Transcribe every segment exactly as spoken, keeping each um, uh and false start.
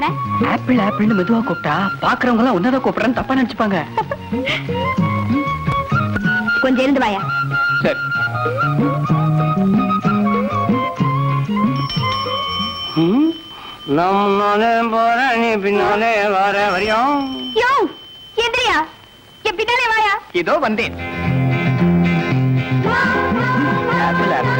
கூப்பிடுற? ஆப்பிள் ஆப்பிள்னு மெதுவா கூப்பிட்டா பாக்குறவங்க எல்லாம் உன்னதான் கூப்பிடுறேன்னு தப்பா நினைச்சுப்பாங்க. கொஞ்சம் இருந்து வாயா. சரி. நானே போறேன், நீ பின்னாலே வர வரையும். யோ எந்திரியா, என் பின்னாலே வாயா. இதோ வந்தேன். Apple apple.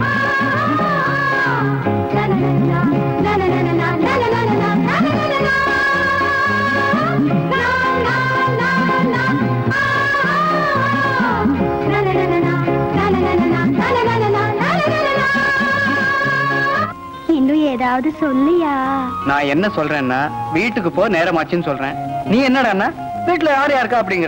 இன்னும் ஏதாவது சொல்லியா? நான் என்ன சொல்றேன்னா வீட்டுக்கு போ, நேரமாச்சுன்னு சொல்றேன். நீ என்னடா வீட்டுல யாரு யாருக்கா அப்படிங்கிற?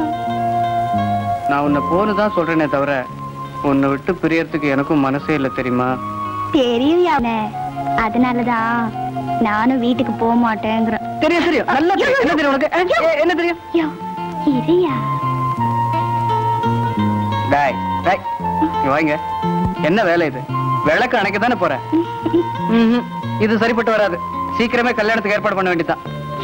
நான் உன்னை போனுதான் சொல்றேனே தவிர உன்னை விட்டு பிரியறதுக்கு எனக்கும் மனசே இல்லை, தெரியுமா? தெரியும் யானே, அதனாலதான் நானும் வீட்டுக்கு போக மாட்டேங்கிறேன். தெரியும் தெரியும், நல்லா தெரியும். என்ன தெரியும் உனக்கு? என்ன தெரியும்? இதையா டாய் டாய் வாங்க. என்ன வேலை இது? விளக்கு அணைக்க தானே போற? இது சரிப்பட்டு வராது. சீக்கிரமே கல்யாணத்துக்கு ஏற்பாடு பண்ண வேண்டியதான்.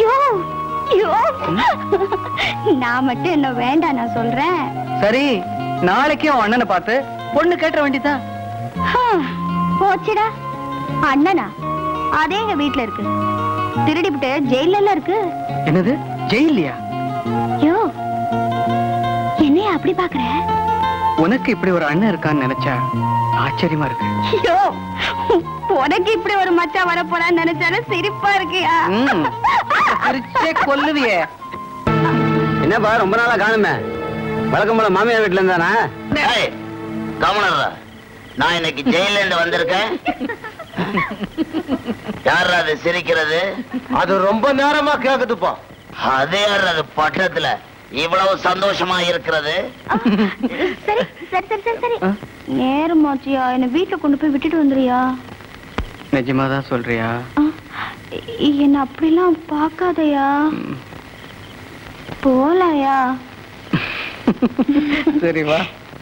நான் மட்டும் என்ன வேண்டாம் நான் சொல்றேன். சரி, நாளைக்கு அவன் அண்ணனை பார்த்து பொண்ணு கேட்ட வேண்டியதான். போச்சுடா. அண்ணனா? அதே எங்க வீட்டுல இருக்கு. திருடிவிட்டு ஜெயில எல்லாம் இருக்கு. என்னது ஜெயிலியா? யோ என்னைய அப்படி பாக்குற? உனக்கு இப்படி ஒரு அண்ணன் இருக்கான்னு நினைச்சா ஆச்சரியமா இருக்கு. யோ உனக்கு இப்படி ஒரு மச்சான் வர போறான்னு நினைச்சாலும் சிரிப்பா இருக்கியா? கொல்லுவியே. என்னப்பா ரொம்ப நாளா காணுமே? வழக்கம் போல மாமியார் வீட்டுல இருந்தானா? கமனரா, நான் இன்னைக்கு ஜெயில இருந்து வந்திருக்கேன். யார் அது சிரிக்கிறது? அது ரொம்ப நேரமா கேக்குதுப்பா. அதே யார் அது பட்டத்துல இவ்வளவு சந்தோஷமா இருக்கிறது? சரி சரி சரி சரி சரி நேரமாச்சியா, என்ன வீட்டுல கொண்டு போய் விட்டுட்டு வந்துறியா? நிஜமாதான் சொல்றியா? என்ன அப்படிலாம் பாக்காதயா, போலாயா? சரி வா.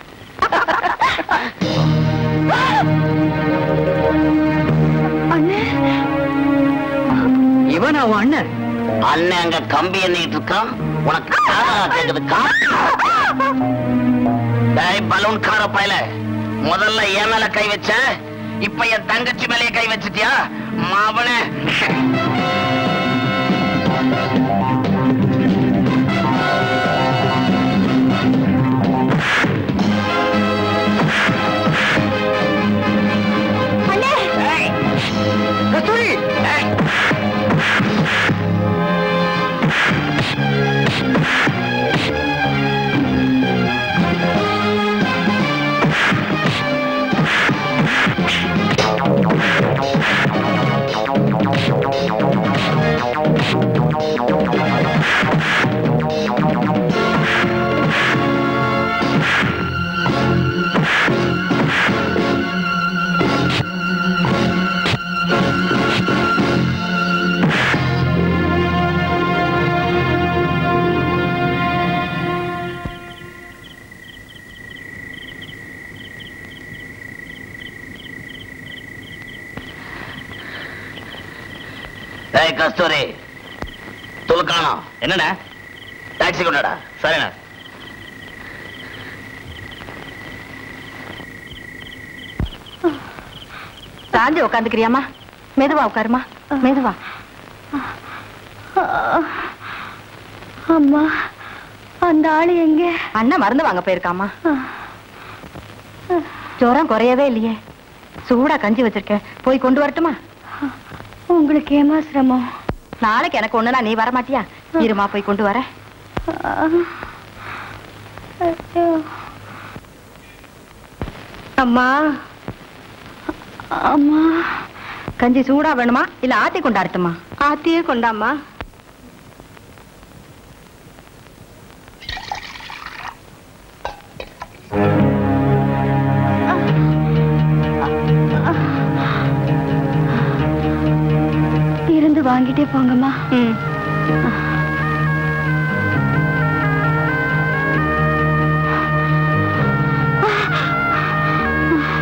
இவன் அவன் அண்ணன். அண்ணன் அங்க கம்பி எண்ணிட்டு இருக்கான். உனக்கு கேக்குதுக்கா? பலூன் கார பயல, முதல்ல என் மேல கை வச்ச, இப்ப என் தங்கச்சி மேலேயே கை வச்சிட்டியா மாவனே? கஸ்தூரி, துலுக்கானா என்னண்ணா? டாக்ஸி கொண்டாடா. சரிண்ணா. சாஞ்சு உட்காந்துக்கிறியாமா? மெதுவா உட்காருமா, மெதுவா. அம்மா, அந்த ஆளு எங்க? அண்ணன் மருந்து வாங்க போயிருக்காமா. ஜுரம் குறையவே இல்லையே. சூடா கஞ்சி வச்சிருக்கேன், போய் கொண்டு வரட்டுமா? உங்களுக்கு ஏமா சிரமம்? நாளைக்கு எனக்கு ஒண்ணுனா நீ வர மாட்டியா? இருமா, போய் கொண்டு வர. அம்மா அம்மா, கஞ்சி சூடா வேணுமா இல்ல ஆத்தி கொண்டாடட்டுமா? ஆத்தியே கொண்டாமா. இருந்து வாங்கிட்டே போங்கம்மா.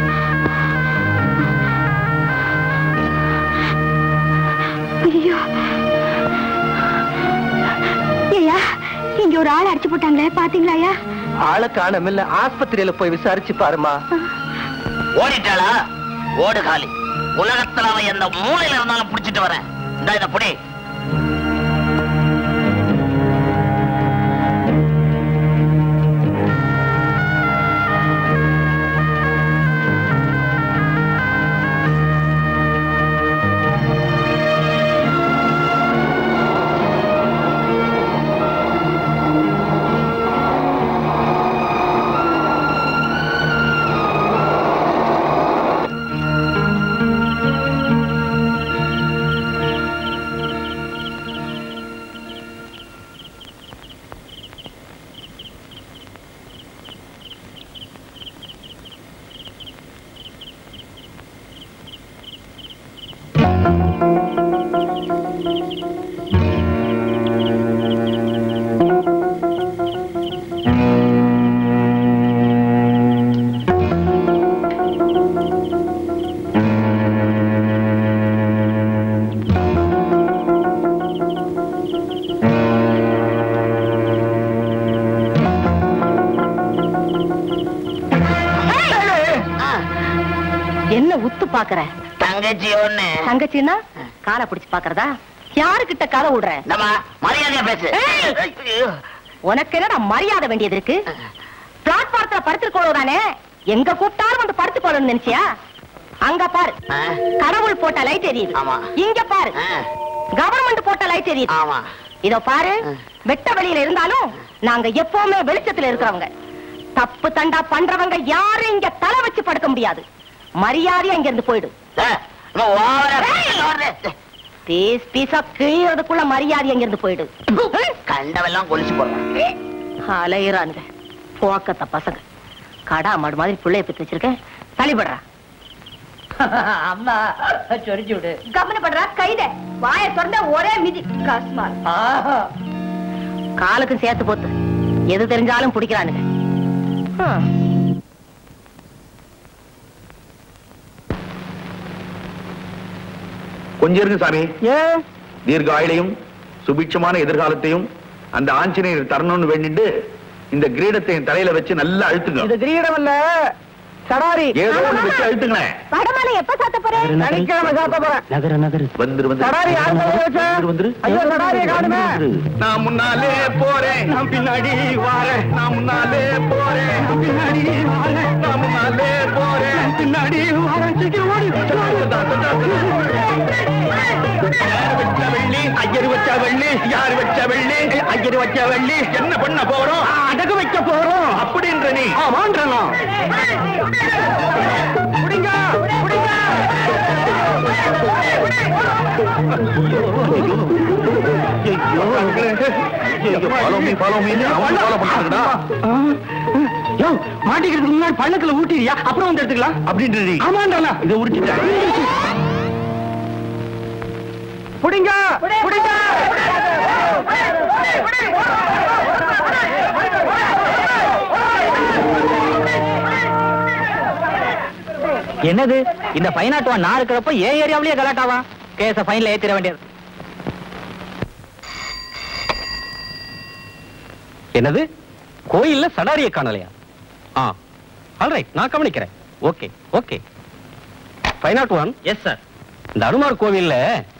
ஐயோ, போட்டாங்களே பாத்தீங்களா? ஆளை காணமில்ல, ஆஸ்பத்திரியில போய் விசாரிச்சு பாருமா. ஓடிட்டாளா? ஓடு காலி. உலகத்துல அவன் எந்த மூலையில இருந்தாலும் புடிச்சிட்டு வரேன். இந்த இத புடி. என்ன உத்து பாக்குற? தங்கச்சி ஒண்ணு. தங்கச்சின்னா காலை பிடிச்சு பாக்குறதா? யாருக்கிட்ட காலை விடுற? நம்ம மரியாதையா பேசு. உனக்கு என்ன மரியாதை வேண்டியது இருக்கு? பிளாட்பாரத்துல படுத்துக்கோதானே, எங்க கூப்பிட்டாலும் வந்து படுத்துக்கோன்னு நினைச்சியா? அங்க பாரு, கடவுள் போட்ட லைட் எரியுது. இங்க பாரு, கவர்மெண்ட் போட்ட லைட் எரியுது. இதோ பாரு, வெட்ட வெளியில இருந்தாலும் நாங்க எப்பவுமே வெளிச்சத்துல இருக்கிறவங்க. தப்பு தண்டா பண்றவங்க யாரும் இங்க தலை வச்சு படுக்க முடியாது. மரியாதையா இங்க இருந்து போயிடு. பீஸ் பீஸா கீழதுக்குள்ள மரியாதை இங்க இருந்து போயிடு. கண்டவெல்லாம் கொலிச்சு போடுறாங்க. அலையிறானுங்க போக்கத்த பசங்க. கடா மாடு மாதிரி பிள்ளைய பத்தி வச்சிருக்கேன். தள்ளிபடுறா அம்மா, சொரிச்சு விடு. கவனப்படுறா கைத வாய திறந்த ஒரே மிதி. கஸ்மால் காலுக்கும் சேர்த்து போத்து. எது தெரிஞ்சாலும் பிடிக்கிறானுங்க. கொஞ்சம் இருங்க சாமி. தீர்க்க ஆயுளையும் சுபிட்சமான எதிர்காலத்தையும் அந்த ஆஞ்சநேயர் தரணும்னு வேண்டிட்டு இந்த கிரீடத்தை தலையில வச்சு நல்லா அழுத்துங்க. இது கிரீடம் இல்ல, சடாரி. ஏதோ ஒண்ணு வச்சு அழுத்துங்களேன். வடமாலை எப்ப சாத்த போறேன்? சனிக்கிழமை சாத்த போறேன். நகர நகர வந்துரு வந்து சடாரி யார் வந்துரு வந்துரு. ஐயோ சடாரியை காணுமே. நான் முன்னாலே போறேன், நான் பின்னாடி வாரேன். நான் முன்னாலே போறேன், நான் பின்னாடி வாரேன். நான் முன்னாலே போறேன், பின்னாடி வாரேன். சீக்கிரம் ஓடி. யார் வச்ச வெள்ளி? ஐயர் வச்ச வெள்ளி. யார் வச்ச வெள்ளி? ஐயர் வச்ச வெள்ளி. என்ன பண்ண போறோம்? அடகு வைக்க போறோம் அப்படின்ற நீ. ஆமான்றா. புடிங்க புடிங்க. மாட்டிக்கிறதுக்கு முன்னாடி பள்ளத்துல ஊட்டியா, அப்புறம் வந்து எடுத்துக்கலாம் அப்படின்றது. ஆமாண்டா. இதை உரிச்சுட்டேன். புடிங்க புடிங்க. என்னது இந்த ஃபைன் ஆட்டுவா? நான் இருக்கிறப்ப ஏன் ஏரியாவிலேயே கலாட்டாவா? கேஸ ஃபைன்ல ஏத்திர வேண்டியது. என்னது கோயில்ல சடாரிய காணலையா? ஆ ஆல்ரைட், நான் கவனிக்கிறேன். Okay okay. Fine add one. Yes sir. இந்த அனுமார் கோவில்ல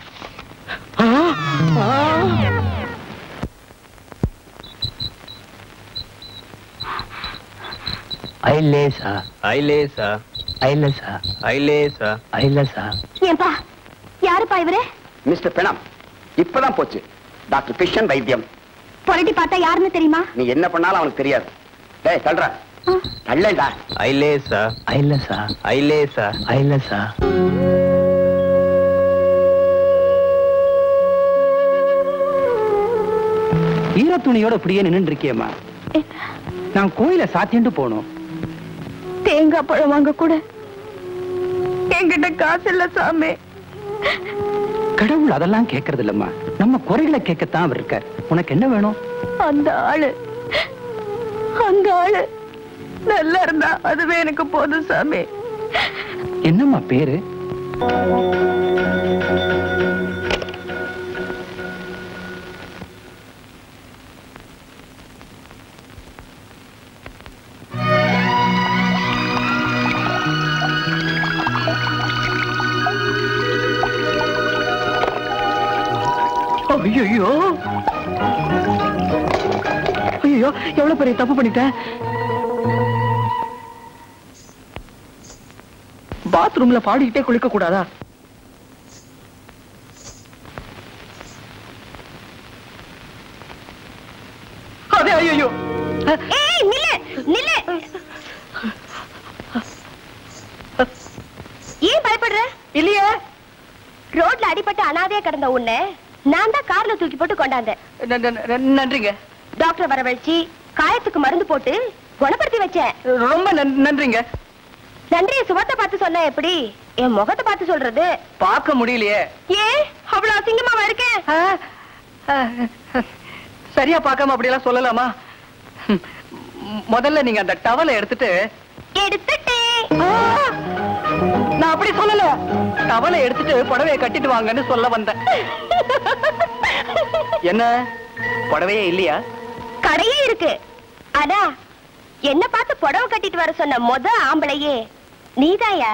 ஐலேசா ஐலேசா ஐலசா ஐலேசா ஐலசா. ஏன்பா யாருப்பா இவரு? மிஸ்டர் பிரணம், இப்பதான் போச்சு டாக்டர் கிருஷ்ணன் வைத்தியம். புரட்டி பார்த்தா யாருன்னு தெரியுமா? நீ என்ன பண்ணாலும் அவனுக்கு தெரியாது. டேய் தள்ளுற தள்ளேடா. ஐலேசா ஐலசா ஐலேசா ஐலசா. ஈர துணியோட இப்படியே நின்று இருக்கியம்மா. நான் கோயில சாத்திட்டு போனோம். தேங்காய் பழம் வாங்க கூட என்கிட்ட காசு இல்ல சாமி. கடவுள் அதெல்லாம் கேட்கறது இல்லம்மா, நம்ம குறைகளை கேட்கத்தான் அவர் இருக்கார். உனக்கு என்ன வேணும்? அந்த ஆளு அந்த ஆளு நல்லா இருந்தா அதுவே எனக்கு போதும் சாமி. என்னம்மா பேரு? ஐயோ ஐயோ எவ்வளவு பெரிய தப்பு பண்ணிட்டேன். பாத்ரூம்ல பாடிக்கிட்டே குளிக்க கூடாதா? அதே ஐயோ ஏய் நில்லு நில்லு. ஏன் பயப்படுற? இல்லையே. ரோட்ல அடிபட்டு அனாதையா கிடந்த உன்னை நான் தான் கார்ல தூக்கி போட்டு கொண்டாந்தேன். நன்றிங்க. டாக்டர் வரவழைச்சு காயத்துக்கு மருந்து போட்டு குணப்படுத்தி வச்சேன். ரொம்ப நன்றிங்க. நன்றியை சுகத்தை பார்த்து சொன்ன எப்படி என் முகத்தை பார்த்து சொல்றது? பார்க்க முடியலையே. ஏன் அவ்வளவு அசிங்கமாவா இருக்கேன்? சரியா பார்க்காம அப்படியெல்லாம் சொல்லலாமா? முதல்ல நீங்க அந்த டவலை எடுத்துட்டு எடுத்துட்டேன். நான் அப்படி சொல்லல. டவலை எடுத்துட்டு புடவையை கட்டிட்டு வாங்கன்னு சொல்ல வந்தேன். என்ன புடவையே இல்லையா? கடையே இருக்கு. அடா என்ன பார்த்து புடவை கட்டிட்டு வர சொன்ன முத ஆம்பளையே நீதாயா?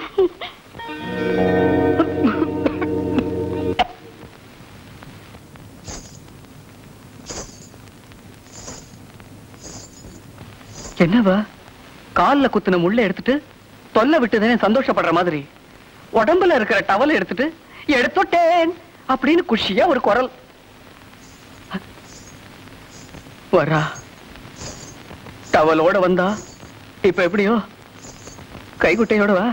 என்னவா கால்ல குத்துன முள்ள எடுத்துட்டு தொல்லை விட்டுதானே சந்தோஷப்படுற மாதிரி உடம்புல இருக்கிற டவல் எடுத்துட்டு எடுத்துட்டேன் அப்படின்னு குஷியா ஒரு குரல் வரா. டவலோட வந்தா இப்ப எப்படியோ கைகுட்டையோட வா.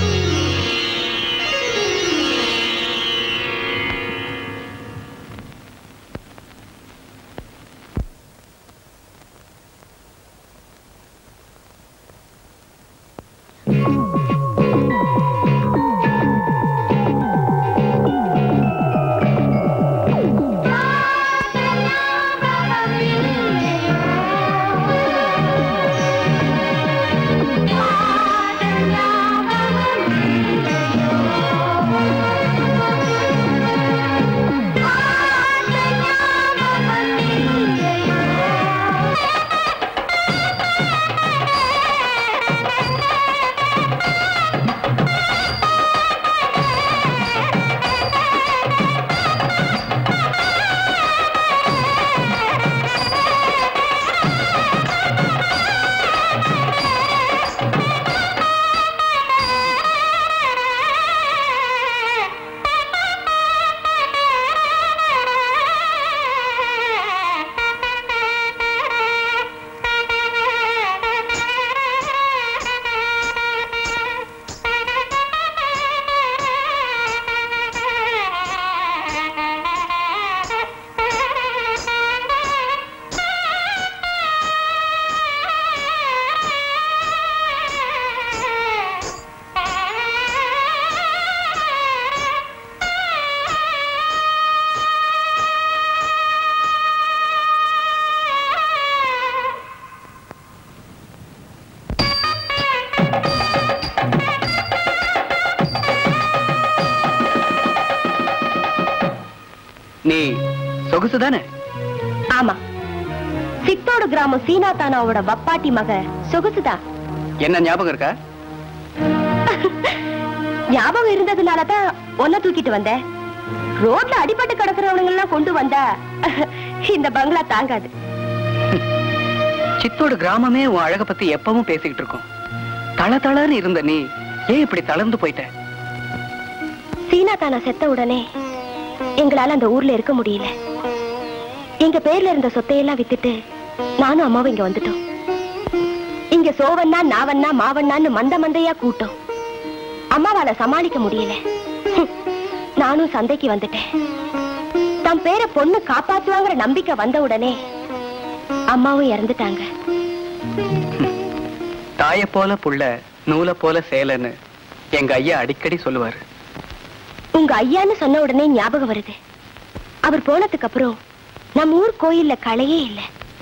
நீ சொகுசுதானே? ஆமா, சித்தோடு கிராமம் சீனா தானாவோட வப்பாட்டி மக சொகுசுதா. என்ன ஞாபகம் இருக்கா? ஞாபகம் இருந்ததுனாலதான் ஒன்ன தூக்கிட்டு வந்தேன். ரோட்ல அடிபட்டு கிடக்குறவங்க எல்லாம் கொண்டு வந்தா இந்த பங்களா தாங்காது. சித்தோடு கிராமமே உன் அழக பத்தி எப்பவும் பேசிக்கிட்டு இருக்கோம். தள தளன்னு இருந்த நீ ஏன் இப்படி தளர்ந்து போயிட்ட? சீனா தானா செத்த உடனே எங்களால அந்த ஊர்ல இருக்க முடியல. எங்க பேர்ல இருந்த சொத்தையெல்லாம் வித்துட்டு நானும் அம்மாவும் இங்க வந்துட்டோம். இங்க சோவண்ணா நாவண்ணா மாவண்ணான்னு மந்த மந்தையா கூட்டம். அம்மாவால சமாளிக்க முடியல. நானும் சந்தைக்கு வந்துட்டேன். தம் பேரை பொண்ணு காப்பாத்துவாங்கிற நம்பிக்கை வந்த உடனே அம்மாவும் இறந்துட்டாங்க. தாய போல புள்ள நூலை போல சேலன்னு எங்க ஐயா அடிக்கடி சொல்லுவாரு. உங்க ஐயான்னு சொன்ன உடனே ஞாபகம் வருது. அவர் போனதுக்கு அப்புறம் நம்ம ஊர் கோயில்ல களையே இல்லை.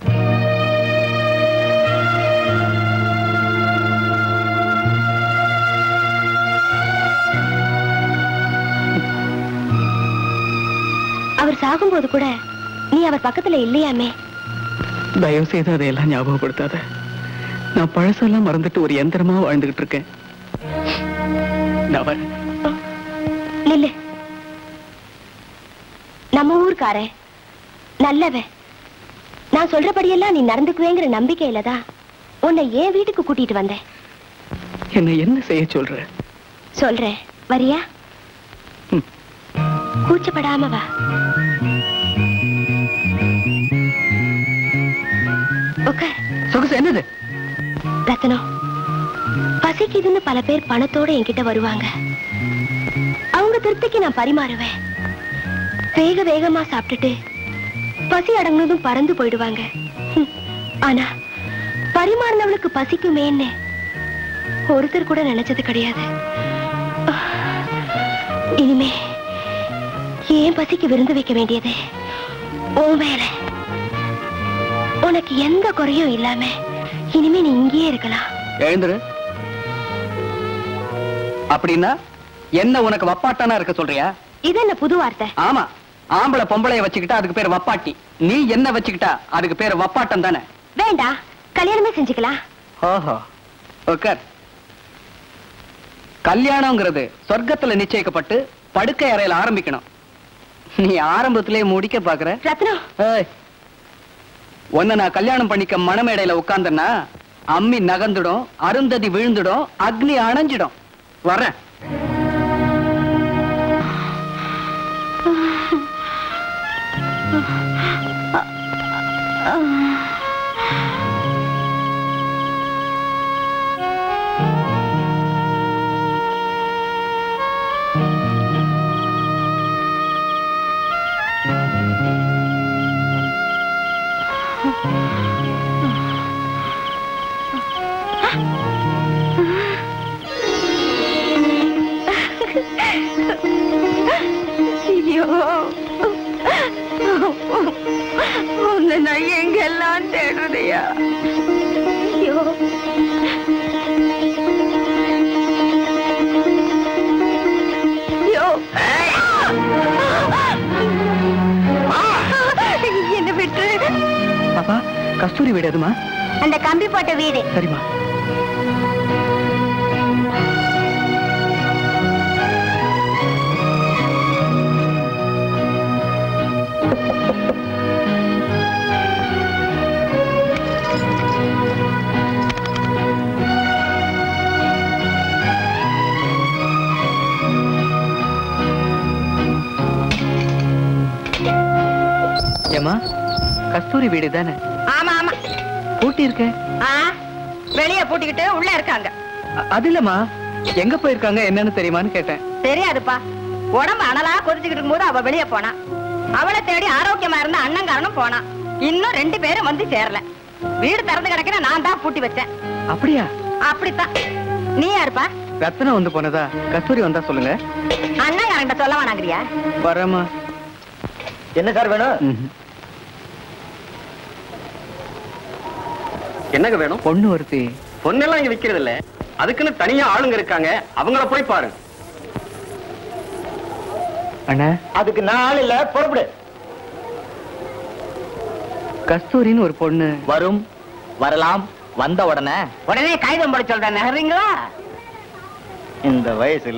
அவர் சாகும்போது கூட நீ அவர் பக்கத்துல இல்லையாமே. தயவு செய்து அதையெல்லாம் ஞாபகப்படுத்தாத. நான் பழசெல்லாம் மறந்துட்டு ஒரு யந்திரமா வாழ்ந்துகிட்டு இருக்கேன். நில்லு நம்ம ஊர்க்காரன் நல்லவன். நான் சொல்றபடியெல்லாம் நீ நடந்துக்குவேங்கிற நம்பிக்கையில தான் உன்னை ஏன் வீட்டுக்கு கூட்டிட்டு வந்தேன். என்ன என்ன செய்ய சொல்ற? சொல்றேன், வரியா? கூச்சப்படாம வா. உட்கார். சொகுசு என்னது? ரத்னம், பசிக்குதுன்னு பல பேர் பணத்தோட என்கிட்ட வருவாங்க. அவங்க திருப்திக்கு நான் பரிமாறுவேன். வேக வேகமா சாப்பிட்டுட்டு பசி அடங்குனதும் பறந்து போயிடுவாங்க. ஆனா பரிமாறினவளுக்கு பசிக்குமேன்னு ஒருத்தர் கூட நினைச்சது கிடையாது. இனிமே ஏன் பசிக்கு விருந்து வைக்க வேண்டியது உன் வேலை. உனக்கு எந்த குறையும் இல்லாம இனிமே நீ இங்கேயே இருக்கலாம். எழுந்துரு. அப்படின்னா என்ன உனக்கு வப்பாட்டானா இருக்க சொல்றியா? இது என்ன புது வார்த்தை? ஆமா, ஆம்பளை பொம்பளைய வச்சுக்கிட்டா அதுக்கு பேரு வப்பாட்டி. நீ என்ன வச்சுக்கிட்டா அதுக்கு பேரு வப்பாட்டம் தானே. வேண்டாம், கல்யாணமே செஞ்சுக்கலாம். ஓஹோ, உட்கார். கல்யாணம்ங்கிறது சொர்க்கத்துல நிச்சயிக்கப்பட்டு படுக்கை அறையில ஆரம்பிக்கணும். நீ ஆரம்பத்திலே முடிக்க பாக்குற. ரத்னம், உன்னை நான் கல்யாணம் பண்ணிக்க மணமேடையில உட்கார்ந்தன்னா அம்மி நகர்ந்துடும், அருந்ததி விழுந்துடும், அக்னி அணைஞ்சிடும். வர்றேன். உன்னை நான் எங்கெல்லாம் தேடுறியா? ஐயோ, என்ன விட்டு. பாப்பா, கஸ்தூரி வீடு எதுமா? அந்த கம்பி போட்ட வீடு. சரிமா. ஏமா, கஸ்தூரி வீடு தானே? ஆமா ஆமா. பூட்டி இருக்க? வெளிய பூட்டிக்கிட்டு உள்ள இருக்காங்க. அது இல்லம்மா, எங்க போயிருக்காங்க என்னன்னு தெரியுமான்னு கேட்டேன். தெரியாதுப்பா. உடம்பு அனலா கொதிச்சுக்கிட்டு இருக்கும்போது அவ வெளிய போனா. அவளை தேடி ஆரோக்கியமா இருந்த அண்ணங்காரனும் போனா. இன்னும் ரெண்டு பேரும் வந்து சேரல. வீடு திறந்து கிடக்கிற நான் தான் பூட்டி வச்சேன். அப்படியா? அப்படித்தான். நீ யாருப்பா? ரத்னம் வந்து போனதா? கஸ்தூரி வந்தா சொல்லுங்க. அண்ணங்காரன்ட்ட சொல்ல வேணாங்கிறியா? வரமா. என்ன சார் வேணும்? என்னங்க வேணும்? பொண்ணு ஒருத்தி. பொண்ணெல்லாம் இங்க விக்கிறது இல்ல, அதுக்குன்னு தனியா ஆளுங்க இருக்காங்க, அவங்கள போய் பாரு. அண்ணா, அதுக்கு நான் ஆள் இல்ல, புறப்படு. கஸ்தூரின்னு ஒரு பொண்ணு வரும், வரலாம், வந்த உடனே உடனே காகிதம் போட சொல்றேன். நகர்றீங்களா? இந்த வயசுல